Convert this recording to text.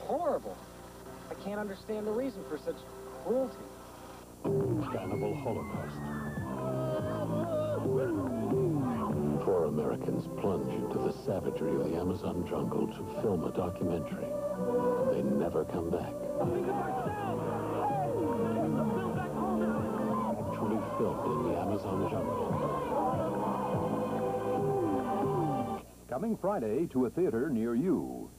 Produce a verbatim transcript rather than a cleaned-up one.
horrible. I can't understand the reason for such cruelty. Cannibal Holocaust. Four Americans plunge into the savagery of the Amazon jungle to film a documentary. They never come back. Actually filmed in the Amazon jungle. Coming Friday to a theater near you.